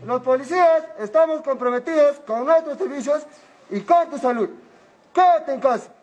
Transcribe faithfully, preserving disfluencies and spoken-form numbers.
Los policías estamos comprometidos con nuestros servicios y con tu salud. Quédate en casa.